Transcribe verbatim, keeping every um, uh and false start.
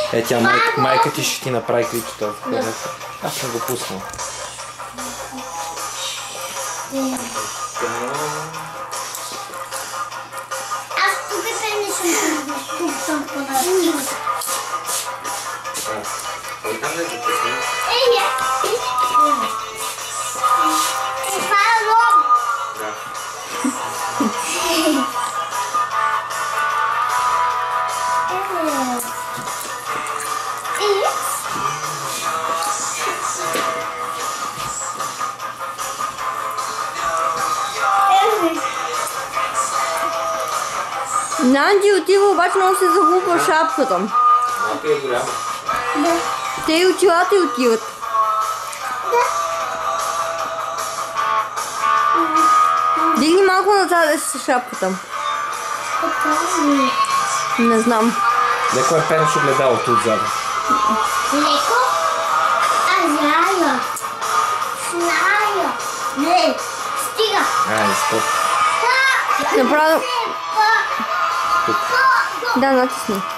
Е, тя майка, майка ти ще ти направи клипчето. Да. Аз съм го пуснал. Аз тук се не съм тук съм понадил. Ей, я! Това е лоб! Нанди отива, обаче много се загубва шапката. Малко е голяма. Да. Те и очилата и отиват. Да. Дигни малко назад с шапката. Не знам. Леко е пенеш огледалото отзад. Леко? А, зная. Зная. Не, стига. Ай, стоп. Направо. Па, па, па, Да, натисни.